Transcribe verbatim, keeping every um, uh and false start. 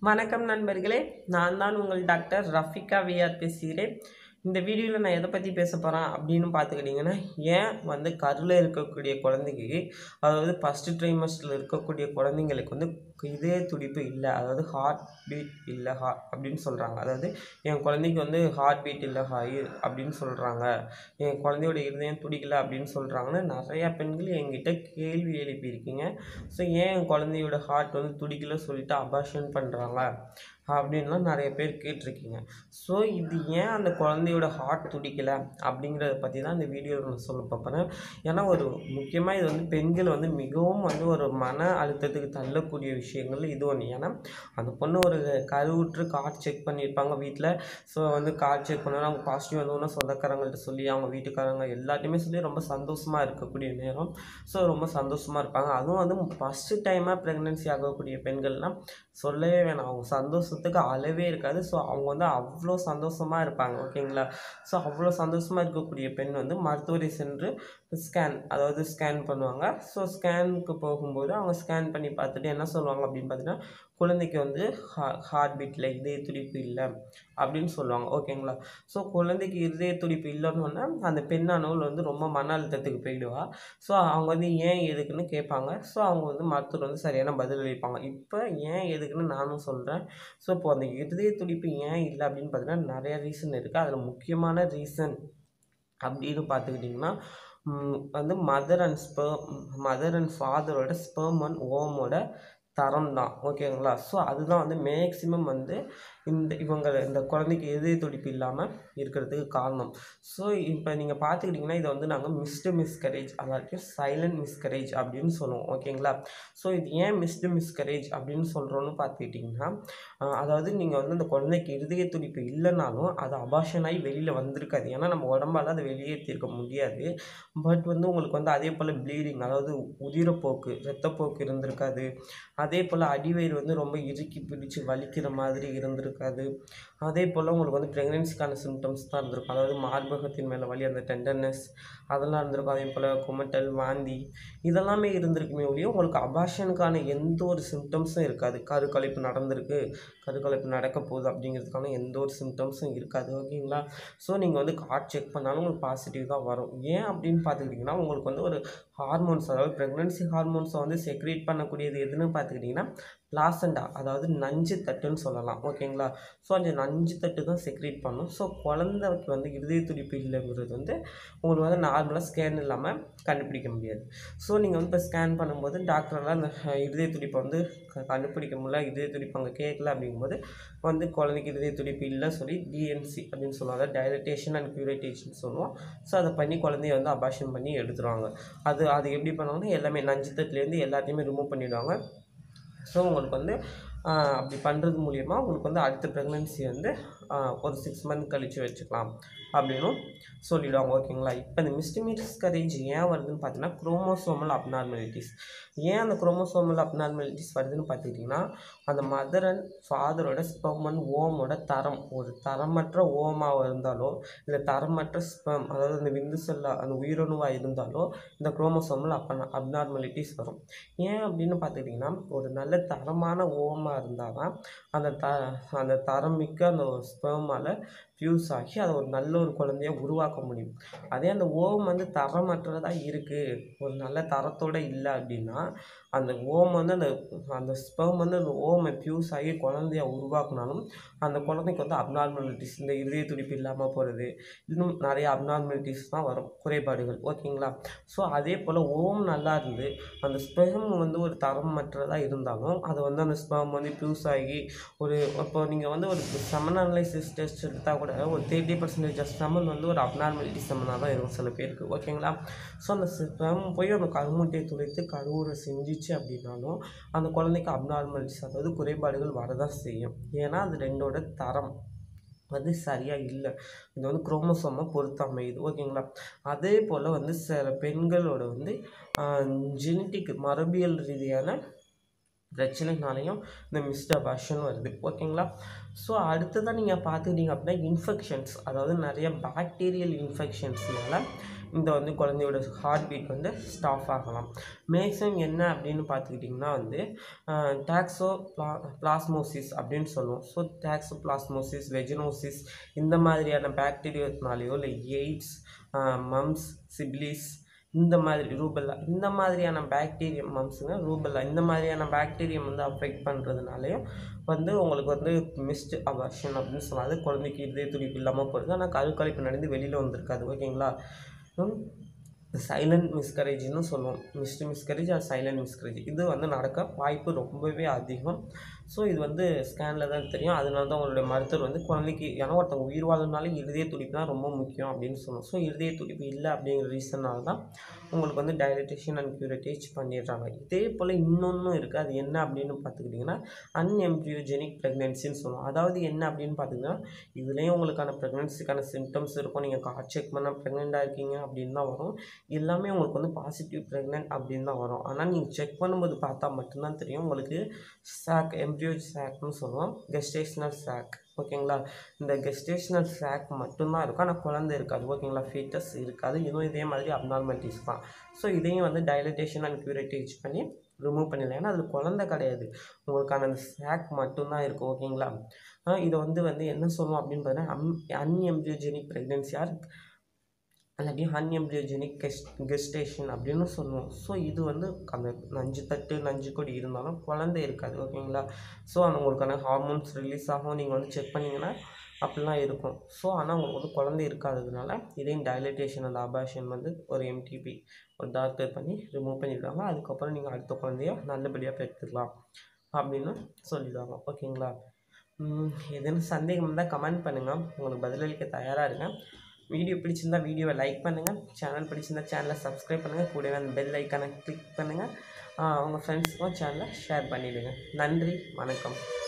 வணக்கம் நண்பர்களே, நான் தான் உங்கள் டாக்டர் ரஃபிகா விஆர் பேசுகிறேன். இந்த வீடியோவில் நான் எதை பற்றி பேச போகிறேன் அப்படின்னு பார்த்துக்கிட்டிங்கன்னா, ஏன் வந்து கருவில் இருக்கக்கூடிய குழந்தைக்கு, அதாவது ஃபஸ்ட்டு ட்ரைமஸ்டரில் இருக்கக்கூடிய குழந்தைங்களுக்கு வந்து இதய துடிப்பு இல்லை, அதாவது ஹார்ட் பீட் இல்லை ஹா அப்படின்னு சொல்கிறாங்க. அதாவது என் குழந்தைக்கு வந்து ஹார்ட் பீட் இல்லை ஹாய் அப்படின்னு சொல்கிறாங்க, என் குழந்தையோட இருதயம் துடிக்கலை அப்படின்னு சொல்கிறாங்கன்னு நிறையா பெண்கள் என்கிட்ட கேள்வி எழுப்பியிருக்கீங்க. ஸோ ஏன் என் குழந்தையோட ஹார்ட் வந்து துடிக்கலை சொல்லிட்டு அபார்ஷன் பண்ணுறாங்க அப்படின்லாம் நிறைய பேர் கேட்டிருக்கீங்க. ஸோ இது ஏன் அந்த குழந்தையோட ஹார்ட் துடிக்கலை அப்படிங்கிறத பற்றி தான் இந்த வீடியோவில் நான் சொல்ல பார்ப்பேன். ஏன்னா ஒரு முக்கியமாக இது வந்து பெண்கள் வந்து மிகவும் வந்து ஒரு மன அழுத்தத்துக்கு தள்ளக்கூடிய விஷயங்கள் இது ஒன்று. ஏன்னா அந்த பொண்ணு ஒரு கருவுற்று கார்டு செக் பண்ணியிருப்பாங்க வீட்டில். ஸோ வந்து கார்டு செக் பண்ணாலும் அவங்க பாசிட்டிவ் வந்தோன்னா சொந்தக்காரங்கள்ட்ட சொல்லி அவங்க வீட்டுக்காரங்க எல்லாத்தையுமே சொல்லி ரொம்ப சந்தோஷமாக இருக்கக்கூடிய நேரம். ஸோ ரொம்ப சந்தோஷமாக இருப்பாங்க. அதுவும் வந்து ஃபஸ்ட்டு டைமாக ப்ரெக்னென்சி ஆகக்கூடிய பெண்கள்லாம் சொல்லவே வேணாம், அவங்க சந்தோஷத்துக்கு அளவே இருக்காது. ஸோ அவங்க வந்து அவ்வளோ சந்தோஷமாக இருப்பாங்க. ஓகேங்களா? ஸோ அவ்வளோ சந்தோஷமாக இருக்கக்கூடிய பெண் வந்து மருத்துவரை சென்று ஸ்கேன், அதாவது ஸ்கேன் பண்ணுவாங்க. ஸோ ஸ்கேனுக்கு போகும்போது அவங்க ஸ்கேன் பண்ணி பார்த்துட்டு என்ன சொல்லுவாங்க அப்படின்னு பார்த்தீங்கன்னா, குழந்தைக்கு வந்து ஹா ஹார்ட் பீட்டில் இதய துடிப்பு இல்லை அப்படின்னு சொல்லுவாங்க. ஓகேங்களா? ஸோ குழந்தைக்கு இதய துடிப்பு இல்லைன்னு சொன்னால் அந்த பெண்ணானவள் வந்து ரொம்ப மன அழுத்தத்துக்கு போயிடுவா. ஸோ அவங்க வந்து ஏன் எதுக்குன்னு கேட்பாங்க. ஸோ அவங்க வந்து மருத்துவர் வந்து சரியான பதில் அளிப்பாங்க. இப்போ ஏன் எதுக்குன்னு நானும் சொல்கிறேன். ஸோ இப்போ அந்த இதய துடிப்பு ஏன் இல்லை அப்படின்னு பார்த்தீங்கன்னா நிறைய ரீசன் இருக்குது. அதில் முக்கியமான ரீசன் அப்படின்னு பார்த்துக்கிட்டிங்கன்னா வந்து mother and sperm mother and ஃபாதரோட ஸ்பெர்ம் அண்ட் ஓமோட தரம் தான். ஓகேங்களா? ஸோ அதுதான் வந்து மேக்ஸிமம் வந்து இந்த இவங்க இந்த குழந்தைக்கு இதய துடிப்பு இல்லாமல் இருக்கிறதுக்கு காரணம். ஸோ இப்போ நீங்கள் பார்த்துக்கிட்டிங்கன்னா இதை வந்து நாங்கள் மிஸ்டு மிஸ்கரேஜ், அதாவது சைலண்ட் மிஸ்கரேஜ் அப்படின்னு சொல்லுவோம். ஓகேங்களா? ஸோ இது ஏன் மிஸ்டு மிஸ்கரேஜ் அப்படின்னு சொல்கிறோன்னு பார்த்துக்கிட்டிங்கன்னா, அதாவது நீங்கள் வந்து அந்த குழந்தைக்கு இதய துடிப்பு இல்லைனாலும் அது அபார்ஷன் ஆகி வெளியில் வந்திருக்காது. ஏன்னா நம்ம உடம்பால் அதை வெளியேற்றிருக்க முடியாது. பட் வந்து உங்களுக்கு வந்து அதே போல் ப்ளீடிங், அதாவது உதிரப்போக்கு இரத்தப்போக்கு இருந்திருக்காது. அதே போல் அடிவயிறு வந்து ரொம்ப இறுக்கி பிடிச்சி வலிக்கிற மாதிரி இருந்திருக்காது. அதே போல் உங்களுக்கு வந்து ப்ரெக்னென்சிக்கான சிம்டம்ஸ் தான் இருந்திருக்கும். அதாவது மார்பகத்தின் மேலே வலி, அந்த டெண்டர்னஸ் அதெல்லாம் இருந்திருக்கும். அதே போல் குமட்டல், வாந்தி இதெல்லாமே இருந்திருக்குமே ஒழிய உங்களுக்கு அபார்ஷனுக்கான எந்த ஒரு சிம்டம்ஸும் இருக்காது. கருக்கலைப்பு நடந்திருக்கு, கருக்கலைப்பு நடக்க போகுது அப்படிங்கிறதுக்கான எந்த ஒரு சிம்டம்ஸும் இருக்காது. ஓகேங்களா? ஸோ நீங்கள் வந்து கார்ட் செக் பண்ணாலும் உங்களுக்கு பாசிட்டிவ் தான் வரும். ஏன் அப்படின்னு பார்த்துக்கிட்டிங்கன்னா உங்களுக்கு வந்து ஒரு ஹார்மோன்ஸ், அதாவது ப்ரெக்னென்சி ஹார்மோன்ஸை வந்து செக்ரேட் பண்ணக்கூடியது எதுன்னு பார்த்துக்கிட்டிங்கன்னா பிளாசண்டா, அதாவது நஞ்சு தட்டுன்னு சொல்லலாம். ஓகேங்களா? ஸோ அந்த நஞ்சு தட்டு தான் செக்ரேட் பண்ணும். ஸோ குழந்தைக்கு வந்து இதய துடிப்பு இல்லைங்கிறது வந்து உங்களுக்கு வந்து நார்மலாக ஸ்கேன் இல்லாமல் கண்டுபிடிக்க முடியாது. ஸோ நீங்கள் வந்து இப்போ ஸ்கேன் பண்ணும்போது டாக்டரெல்லாம் அந்த இதய துடிப்பை வந்து கண்டுபிடிக்க முடியல, இதய துடிப்பு அங்கே கேட்கல அப்படிங்கும்போது வந்து குழந்தைக்கு இதய துடிப்பு இல்லை சொல்லி டிஎன்சி அப்படின்னு சொல்லுவாங்க, அதாவது டைலட்டேஷன் அண்ட் க்யூரேட்டேஷன் சொல்லுவோம். ஸோ அதை பண்ணி குழந்தைய வந்து அபார்ஷன் பண்ணி எடுத்துருவாங்க. அது அது எப்படி பண்ணுவாங்கன்னா எல்லாமே நஞ்சு தட்டுலேருந்து எல்லாத்தையுமே ரிமூவ் பண்ணிவிடுவாங்க. ஸோ உங்களுக்கு வந்து அப்படி பண்ணுறது மூலிமா உங்களுக்கு வந்து அடுத்த ப்ரெக்னென்சி வந்து ஒரு சிக்ஸ் மந்த் கழித்து வச்சுக்கலாம் அப்படின்னும் சொல்லிவிடுவாங்க. ஓகேங்களா? இப்போ இந்த மிஸ்டு மிஸ்கரேஜ் ஏன் வருதுன்னு பார்த்தீங்கன்னா குரோமோசோமல் அப்நார்மலிட்டிஸ். ஏன் அந்த குரோமோசோமல் அப்நார்மலிட்டிஸ் வருதுன்னு பார்த்துக்கிட்டிங்கன்னா அந்த மதர் அண்ட் ஃபாதரோட ஸ்பெர்ம் அண்ட் ஓமோட தரம், ஒரு தரமற்ற ஓமாக இருந்தாலோ இல்லை தரமற்ற ஸ்பெர்ம், அதாவது அந்த விந்து செல்ல அந்த உயிரணுவாக இருந்தாலோ இந்த குரோமோசோமல் அப் அப்நார்மலிட்டிஸ் வரும். ஏன் அப்படின்னு பார்த்துக்கிட்டிங்கன்னா ஒரு நல்ல தரமான ஓமாக இருந்தால் தான் அந்த த அந்த தரம் மிக்க அந்த ஸ்பெர்மால் ஃபியூஸ் ஆகி அதை ஒரு நல்ல ஒரு குழந்தைய உருவாக்க முடியும். அதே அந்த ஓம் வந்து தரமற்றதாக இருக்குது, ஒரு நல்ல தரத்தோடு இல்லை அப்படின்னா அந்த ஓம் வந்து அந்த அந்த ஸ்பெர்ம் வந்து அந்த ஓமை ஃபியூஸ் ஆகி குழந்தைய உருவாக்குனாலும் அந்த குழந்தைக்கு வந்து அப்நார்மலிட்டிஸ், இந்த இதய துடிப்பு இல்லாமல் போகிறது, இன்னும் நிறைய அப்நார்மலிட்டிஸ் தான் வரும், குறைபாடுகள். ஓகேங்களா? ஸோ அதே போல் ஓம் நல்லா இருந்து அந்த ஸ்பெர்ம் வந்து ஒரு தரமற்றதாக இருந்தாலும் அது வந்து அந்த ஸ்பெர்ம் வந்து ஃபியூஸ் ஆகி ஒரு இப்போ நீங்கள் வந்து ஒரு செமன் அனலைசிஸ் டெஸ்ட் எடுத்தால் கூட ஒரு தேர்ட்டி பர்சன்டேஜ் ஆஃப் செமன் வந்து ஒரு அப்நார்மலிட்டி செமனாக தான் இருக்கும் சில பேருக்கு. ஓகேங்களா? ஸோ அந்த ஸ்பெர்ம் போய் அந்த கருமுட்டையை துளைத்து கருவுரை செஞ்சிச்சு அப்படின்னாலும் அந்த குழந்தைக்கு அப்நார்மலிட்டிஸ், அதாவது குறைபாடுகள் வரதான் செய்யும். ஏன்னா அது ரெண்டோட தரம் வந்து சரியாக இல்லை. இது வந்து குரோமோசோமை பொறுத்து அமையுது. ஓகேங்களா? அதே போல் வந்து சில பெண்களோட வந்து ஜெனட்டிக் மரபியல் ரீதியான பிரச்சனைனாலையும் இந்த மிஸ்ட் அபார்ஷன் வருது. ஓகேங்களா? ஸோ அடுத்ததான் நீங்கள் பார்த்துக்கிட்டிங்க அப்படின்னா இன்ஃபெக்ஷன்ஸ், அதாவது நிறைய பாக்டீரியல் இன்ஃபெக்ஷன்ஸ்னால இந்த வந்து குழந்தையோட ஹார்ட் பீட் வந்து ஸ்டாப் ஆகலாம். மேக்ஸிமம் என்ன அப்படின்னு பார்த்துக்கிட்டிங்கன்னா வந்து டாக்ஸோ ப்ளா பிளாஸ்மோசிஸ் அப்படின்னு சொல்லுவோம். ஸோ டாக்ஸோ பிளாஸ்மோசிஸ், வெஜினோசிஸ் இந்த மாதிரியான பாக்டீரியானாலேயோ இல்லை எய்ட்ஸ், மம்ஸ், சிப்லிஸ் இந்த மாதிரி ரூபெல்லா இந்த மாதிரியான பாக்டீரியம் மம்ஸுங்க ரூபெல்லா இந்த மாதிரியான பாக்டீரியம் வந்து அஃபெக்ட் பண்ணுறதுனாலையும் வந்து உங்களுக்கு வந்து மிஸ்ட் அபார்ஷன் அப்படின்னு சொன்னாது. குழந்தைக்கு இதய துடிப்பு இல்லாமல் போகிறது, ஆனால் கருக்கலைப்பு நடந்து வெளியில் வந்திருக்காது. ஓகேங்களா? சைலண்ட் மிஸ்கரேஜ்னு சொல்லுவோம். Missed miscarriage or silent miscarriage இது வந்து நடக்க வாய்ப்பு ரொம்பவே அதிகம். ஸோ இது வந்து ஸ்கேனில் தான் தெரியும். அதனால தான் உங்களுடைய மருத்துவர் வந்து குழந்தைக்கு, ஏன்னா ஒருத்தவங்க உயிர் வாழ்னாலே இருதய துடிப்பு தான் ரொம்ப முக்கியம் அப்படின்னு சொல்லுவோம். ஸோ இருதய துடிப்பு இல்லை அப்படிங்கிற ரீசனால் தான் உங்களுக்கு வந்து டைலட்டேஷன் அண்ட் க்யூரேட்டேஜ் பண்ணிடுறாங்க. இதே போல் இன்னொன்றும் இருக்குது. அது என்ன அப்படின்னு பார்த்துக்கிட்டிங்கன்னா அன்எம்ப்ரியோஜெனிக் ப்ரெக்னென்சின்னு சொல்லுவோம். அதாவது என்ன அப்படின்னு பார்த்திங்கன்னா இதுலேயும் உங்களுக்கான ப்ரெக்னென்சிக்கான சிம்டம்ஸ் இருக்கும். நீங்கள் கார் செக் பண்ணால் ப்ரெக்னெண்ட்டாக இருக்கீங்க அப்படின்னு தான் வரும். எல்லாமே உங்களுக்கு வந்து பாசிட்டிவ் ப்ரெக்னென்ட் அப்படின்னு தான் வரும். ஆனால் நீங்கள் செக் பண்ணும்போது பார்த்தா மட்டும்தான் தெரியும் உங்களுக்கு சாக், எம்ப்ரியோ சாக்னு சொல்லுவோம், கெஸ்டேஷனல் சாக். ஓகேங்களா? இந்த கெஸ்டேஷனல் சாக் மட்டும்தான் இருக்கும், ஆனால் குழந்தை இருக்காது. ஓகேங்களா? ஃபீட்டஸ் இருக்காது. இதுவும் இதே மாதிரி அப்நார்மாலிட்டிஸ் தான். ஸோ இதையும் வந்து டைலட்டேஷன் அண்ட் க்யூரேட்டேஜ் பண்ணி ரிமூவ் பண்ணிடலாம். ஏன்னா அதில் குழந்தை கிடையாது, உங்களுக்கான அந்த சாக் மட்டும்தான் இருக்கும். ஓகேங்களா? இதை வந்து வந்து என்ன சொல்லுவோம் அப்படின்னு பார்த்தீங்கன்னா அன் அன்எம்ப்ரியோஜெனிக் ப்ரெக்னென்சி ஆர் அல்லாட்டி அன்எம்ப்ரியோஜெனிக் கெஸ்ட் கெஸ்டேஷன் அப்படின்னு சொல்லுவோம். ஸோ இது வந்து அந்த நஞ்சு தட்டு நஞ்சு கொடி இருந்தாலும் குழந்தை இருக்காது. ஓகேங்களா? ஸோ அந்த உங்களுக்கான ஹார்மோன்ஸ் ரிலீஸ் ஆகும். நீங்கள் வந்து செக் பண்ணிங்கன்னா அப்படிலாம் இருக்கும். ஸோ ஆனால் உங்களுக்கு வந்து குழந்தை இருக்காததுனால இதையும் டைலட்டேஷன் அந்த அபார்ஷன் வந்து ஒரு எம்டிபி ஒரு டாக்டர் பண்ணி ரிமூவ் பண்ணிவிடுவாங்க. அதுக்கப்புறம் நீங்கள் அடுத்த குழந்தைய நல்லபடியாக பெற்றுக்கலாம் அப்படின்னு சொல்லிடுவாங்க. ஓகேங்களா? எதுன்னு சந்தேகம் இருந்தால் கமெண்ட் பண்ணுங்கள், உங்களுக்கு பதிலளிக்க தயாராக இருக்கேன். வீடியோ பிடிச்சிருந்தா வீடியோவை லைக் பண்ணுங்கள், சேனல் பிடிச்சிருந்தா சேனலை சப்ஸ்கிரைப் பண்ணுங்கள், கூடவே அந்த பெல் ஐக்கானை கிளிக் பண்ணுங்கள், உங்கள் ஃப்ரெண்ட்ஸுக்கும் சேனலை ஷேர் பண்ணிவிடுங்க. நன்றி, வணக்கம்.